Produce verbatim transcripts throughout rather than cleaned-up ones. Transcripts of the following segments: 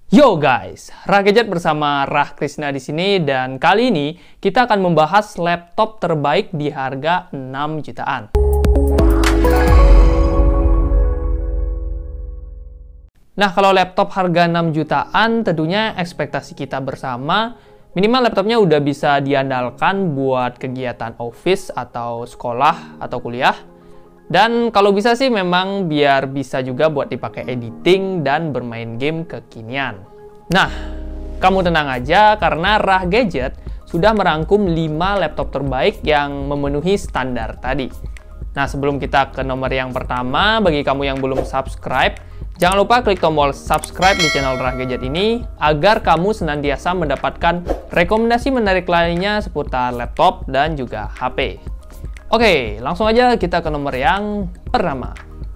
Yo guys, Rah Gadget bersama Rah Krisna di sini, dan kali ini kita akan membahas laptop terbaik di harga enam jutaan. Nah, kalau laptop harga enam jutaan, tentunya ekspektasi kita bersama minimal laptopnya udah bisa diandalkan buat kegiatan office atau sekolah atau kuliah. Dan kalau bisa sih memang biar bisa juga buat dipakai editing dan bermain game kekinian. Nah, kamu tenang aja karena Rah Gadget sudah merangkum lima laptop terbaik yang memenuhi standar tadi. Nah, sebelum kita ke nomor yang pertama, bagi kamu yang belum subscribe, jangan lupa klik tombol subscribe di channel Rah Gadget ini agar kamu senantiasa mendapatkan rekomendasi menarik lainnya seputar laptop dan juga H P. Oke, langsung aja kita ke nomor yang pertama.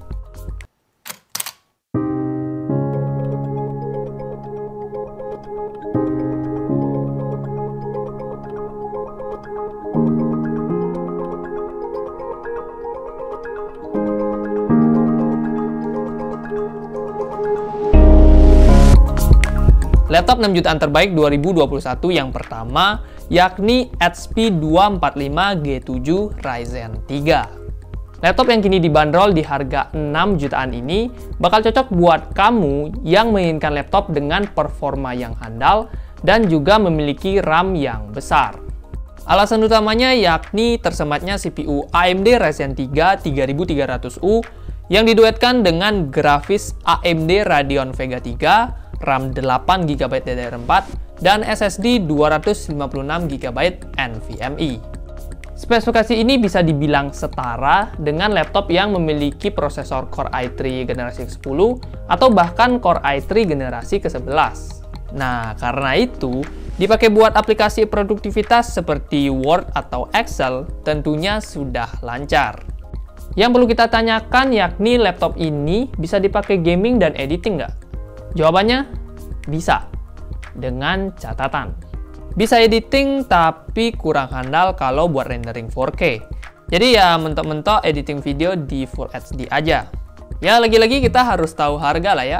Laptop enam jutaan terbaik dua ribu dua puluh satu yang pertama yakni H P dua empat lima G tujuh Ryzen tiga. Laptop yang kini dibanderol di harga enam jutaan ini bakal cocok buat kamu yang menginginkan laptop dengan performa yang handal dan juga memiliki RAM yang besar. Alasan utamanya yakni tersematnya C P U A M D Ryzen tiga tiga ribu tiga ratus U yang diduetkan dengan grafis A M D Radeon Vega tiga, RAM delapan giga byte D D R empat, dan S S D dua ratus lima puluh enam giga byte NVMe. Spesifikasi ini bisa dibilang setara dengan laptop yang memiliki prosesor Core i tiga generasi ke sepuluh atau bahkan Core i tiga generasi ke sebelas. Nah, karena itu, dipakai buat aplikasi produktivitas seperti Word atau Excel tentunya sudah lancar. Yang perlu kita tanyakan yakni laptop ini bisa dipakai gaming dan editing nggak? Jawabannya, bisa. Dengan catatan. Bisa editing tapi kurang handal kalau buat rendering empat K. Jadi ya mentok-mentok editing video di Full H D aja. Ya lagi-lagi kita harus tahu harga lah ya.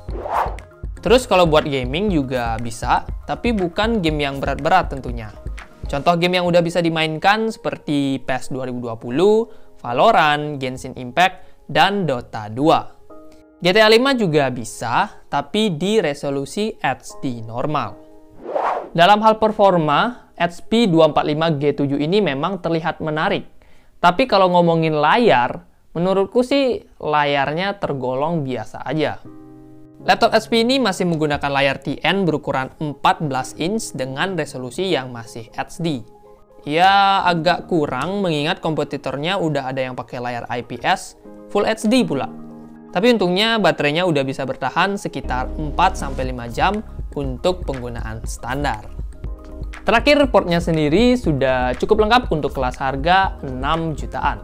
Terus kalau buat gaming juga bisa, tapi bukan game yang berat-berat tentunya. Contoh game yang udah bisa dimainkan seperti PES dua ribu dua puluh, Valorant, Genshin Impact, dan Dota dua. G T A lima juga bisa, tapi di resolusi H D normal. Dalam hal performa, H P dua empat lima G tujuh ini memang terlihat menarik. Tapi kalau ngomongin layar, menurutku sih layarnya tergolong biasa aja. Laptop H P ini masih menggunakan layar T N berukuran empat belas inch dengan resolusi yang masih H D. Ya agak kurang mengingat kompetitornya udah ada yang pakai layar I P S Full H D pula. Tapi untungnya baterainya udah bisa bertahan sekitar empat sampai lima jam untuk penggunaan standar. Terakhir, portnya sendiri sudah cukup lengkap untuk kelas harga enam jutaan.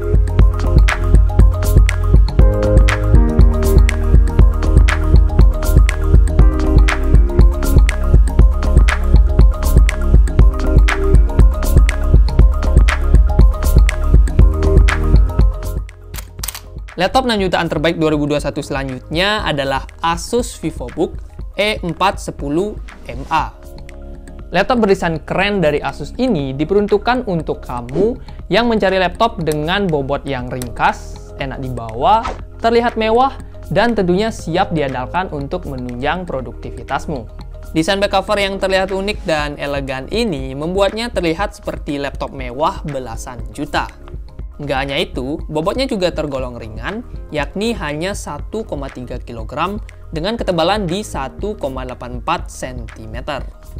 Laptop enam jutaan terbaik dua ribu dua puluh satu selanjutnya adalah Asus VivoBook E empat sepuluh M A. Laptop berdesain keren dari Asus ini diperuntukkan untuk kamu yang mencari laptop dengan bobot yang ringkas, enak dibawa, terlihat mewah, dan tentunya siap diandalkan untuk menunjang produktivitasmu. Desain back cover yang terlihat unik dan elegan ini membuatnya terlihat seperti laptop mewah belasan juta. Nggak hanya itu, bobotnya juga tergolong ringan, yakni hanya satu koma tiga kilogram dengan ketebalan di satu koma delapan empat sentimeter.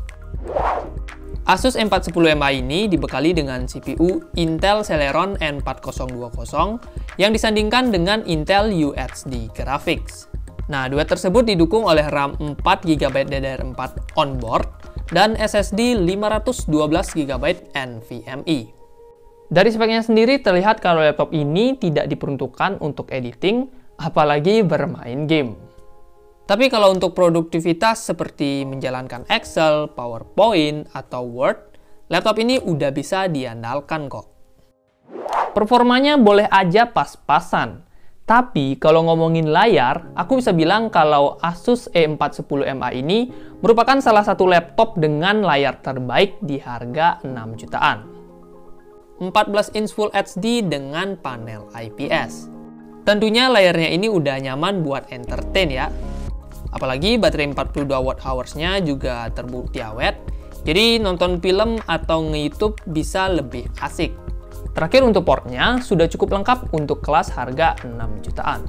Asus E empat sepuluh M A ini dibekali dengan C P U Intel Celeron N empat nol dua nol yang disandingkan dengan Intel U H D Graphics. Nah, duet tersebut didukung oleh RAM empat giga byte D D R empat onboard dan S S D lima ratus dua belas giga byte NVMe. Dari speknya sendiri terlihat kalau laptop ini tidak diperuntukkan untuk editing, apalagi bermain game. Tapi kalau untuk produktivitas seperti menjalankan Excel, PowerPoint, atau Word, laptop ini udah bisa diandalkan kok. Performanya boleh aja pas-pasan, Tapi kalau ngomongin layar, aku bisa bilang kalau Asus E empat sepuluh M A ini merupakan salah satu laptop dengan layar terbaik di harga enam jutaan. empat belas inch Full H D dengan panel I P S. Tentunya layarnya ini udah nyaman buat entertain ya. Apalagi baterai empat puluh dua watt hours-nya juga terbukti awet. Jadi nonton film atau nge-YouTube bisa lebih asik. Terakhir untuk portnya sudah cukup lengkap untuk kelas harga enam jutaan.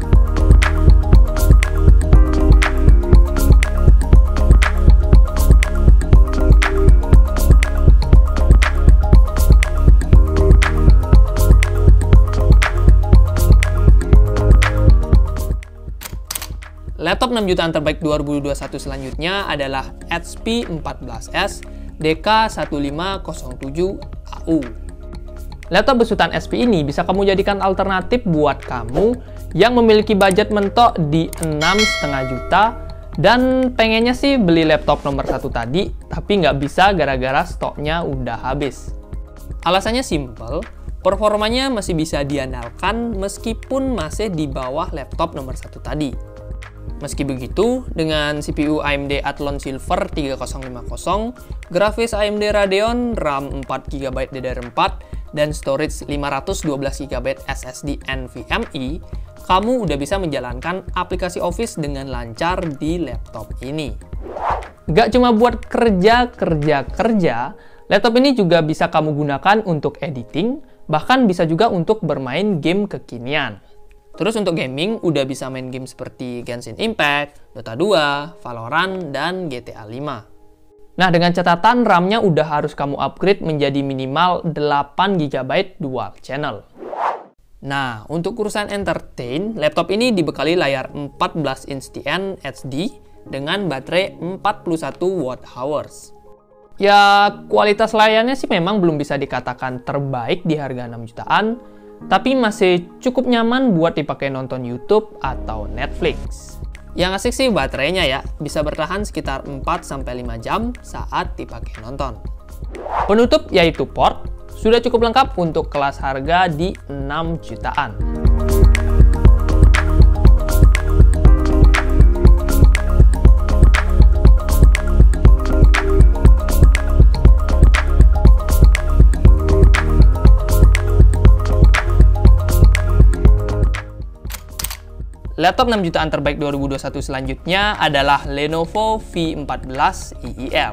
Laptop enam jutaan terbaik dua ribu dua puluh satu selanjutnya adalah H P empat belas S D K satu lima nol tujuh A U. Laptop besutan H P ini bisa kamu jadikan alternatif buat kamu yang memiliki budget mentok di enam koma lima juta dan pengennya sih beli laptop nomor satu tadi, tapi nggak bisa gara-gara stoknya udah habis. Alasannya simple, performanya masih bisa diandalkan meskipun masih di bawah laptop nomor satu tadi. Meski begitu, dengan C P U A M D Athlon Silver tiga nol lima nol, grafis A M D Radeon, RAM empat giga byte D D R empat, dan storage lima ratus dua belas giga byte S S D NVMe, kamu udah bisa menjalankan aplikasi Office dengan lancar di laptop ini. Gak cuma buat kerja-kerja-kerja, laptop ini juga bisa kamu gunakan untuk editing, bahkan bisa juga untuk bermain game kekinian. Terus untuk gaming, udah bisa main game seperti Genshin Impact, Dota dua, Valorant, dan G T A lima. Nah, dengan catatan RAM-nya udah harus kamu upgrade menjadi minimal delapan giga byte dual channel. Nah, untuk urusan entertain, laptop ini dibekali layar empat belas inch T N H D dengan baterai empat puluh satu watt hours. Ya, kualitas layarnya sih memang belum bisa dikatakan terbaik di harga enam jutaan, tapi masih cukup nyaman buat dipakai nonton YouTube atau Netflix. Yang asik sih baterainya ya, bisa bertahan sekitar empat sampai lima jam saat dipakai nonton. Penutup yaitu port, sudah cukup lengkap untuk kelas harga di enam jutaan. Laptop enam jutaan terbaik dua ribu dua puluh satu selanjutnya adalah Lenovo V empat belas I I L.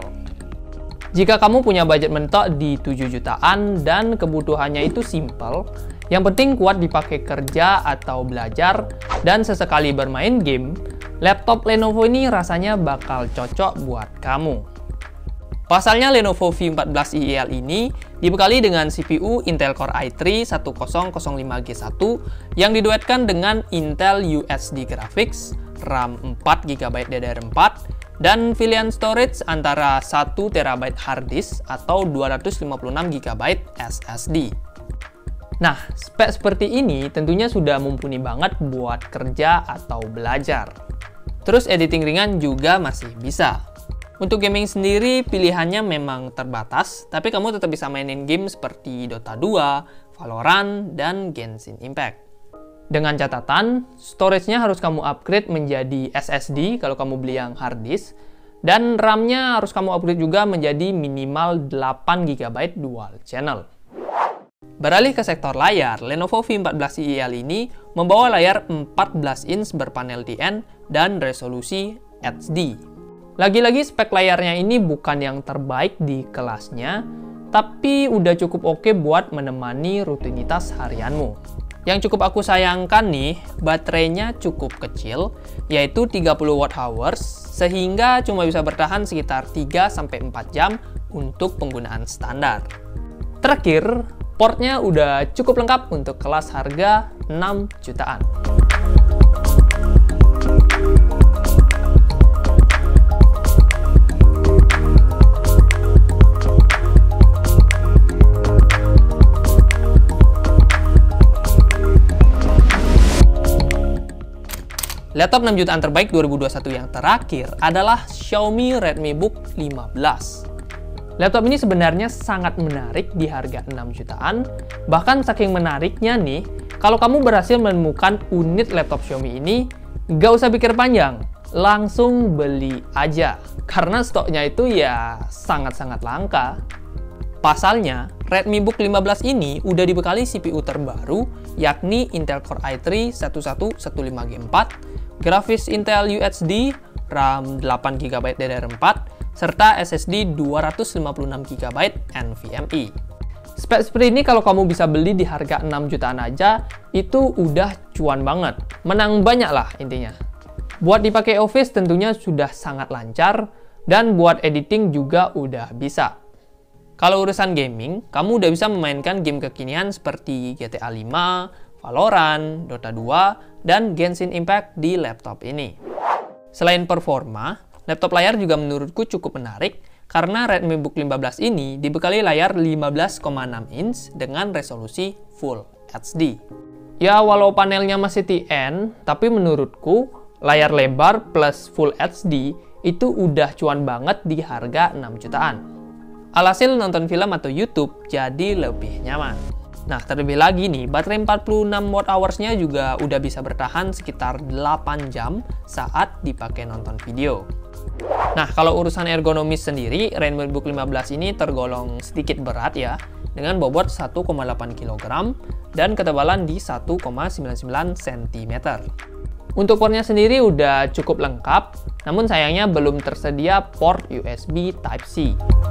Jika kamu punya budget mentok di tujuh jutaan dan kebutuhannya itu simple, yang penting kuat dipakai kerja atau belajar, dan sesekali bermain game, laptop Lenovo ini rasanya bakal cocok buat kamu. Pasalnya Lenovo V empat belas I I L ini dibekali dengan C P U Intel Core i tiga seribu lima G satu yang diduetkan dengan Intel U S D Graphics, RAM empat giga byte D D R empat, dan pilihan storage antara satu terabyte hard disk atau dua ratus lima puluh enam giga byte S S D. Nah, spek seperti ini tentunya sudah mumpuni banget buat kerja atau belajar. Terus editing ringan juga masih bisa. Untuk gaming sendiri, pilihannya memang terbatas, tapi kamu tetap bisa mainin game seperti Dota dua, Valorant, dan Genshin Impact. Dengan catatan, storage-nya harus kamu upgrade menjadi S S D kalau kamu beli yang hard disk, dan RAM-nya harus kamu upgrade juga menjadi minimal delapan giga byte dual channel. Beralih ke sektor layar, Lenovo V empat belas I I L ini membawa layar empat belas inch berpanel T N dan resolusi H D. Lagi-lagi spek layarnya ini bukan yang terbaik di kelasnya, tapi udah cukup oke buat menemani rutinitas harianmu. Yang cukup aku sayangkan nih, baterainya cukup kecil, yaitu tiga puluh watt hours, sehingga cuma bisa bertahan sekitar tiga sampai empat jam untuk penggunaan standar. Terakhir, portnya udah cukup lengkap untuk kelas harga enam jutaan. Laptop enam jutaan terbaik dua ribu dua puluh satu yang terakhir adalah Xiaomi Redmi Book lima belas. Laptop ini sebenarnya sangat menarik di harga enam jutaan, bahkan saking menariknya nih, Kalau kamu berhasil menemukan unit laptop Xiaomi ini, nggak usah pikir panjang, langsung beli aja. Karena stoknya itu ya sangat-sangat langka. Pasalnya, Redmi Book lima belas ini udah dibekali C P U terbaru, yakni Intel Core i tiga satu satu satu lima G empat, grafis Intel U H D, RAM delapan giga byte D D R empat, serta S S D dua ratus lima puluh enam giga byte NVMe. Spek seperti ini kalau kamu bisa beli di harga enam jutaan aja, itu udah cuan banget. Menang banyak lah intinya. Buat dipakai office tentunya sudah sangat lancar, dan buat editing juga udah bisa. Kalau urusan gaming, kamu udah bisa memainkan game kekinian seperti G T A lima, Valorant, Dota dua, dan Genshin Impact di laptop ini. Selain performa, laptop layar juga menurutku cukup menarik karena Redmi Book lima belas ini dibekali layar lima belas koma enam inch dengan resolusi Full H D. Ya, walau panelnya masih T N, tapi menurutku layar lebar plus Full H D itu udah cuan banget di harga enam jutaan. Alhasil nonton film atau YouTube jadi lebih nyaman. Nah, terlebih lagi nih, baterai empat puluh enam watt hours-nya juga udah bisa bertahan sekitar delapan jam saat dipakai nonton video. Nah, kalau urusan ergonomis sendiri, Redmi Book lima belas ini tergolong sedikit berat ya, dengan bobot satu koma delapan kilogram dan ketebalan di satu koma sembilan sembilan sentimeter. Untuk portnya sendiri udah cukup lengkap, namun sayangnya belum tersedia port U S B Type-C.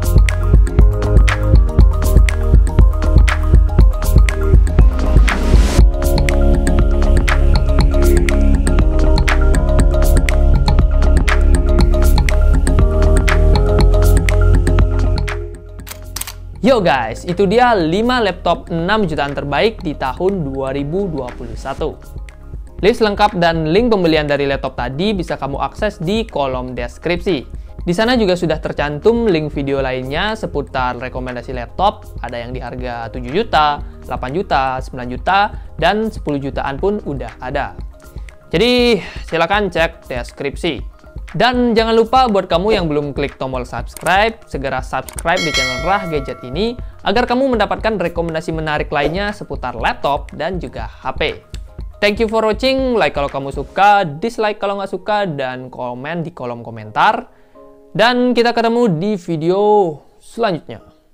Yo guys, itu dia lima laptop enam jutaan terbaik di tahun dua ribu dua puluh satu. List lengkap dan link pembelian dari laptop tadi bisa kamu akses di kolom deskripsi. Di sana juga sudah tercantum link video lainnya seputar rekomendasi laptop, ada yang di harga tujuh juta, delapan juta, sembilan juta, dan sepuluh jutaan pun udah ada. Jadi silakan cek deskripsi. Dan jangan lupa buat kamu yang belum klik tombol subscribe, segera subscribe di channel Rah Gadget ini agar kamu mendapatkan rekomendasi menarik lainnya seputar laptop dan juga H P. Thank you for watching, like kalau kamu suka, dislike kalau nggak suka, dan komen di kolom komentar. Dan kita ketemu di video selanjutnya.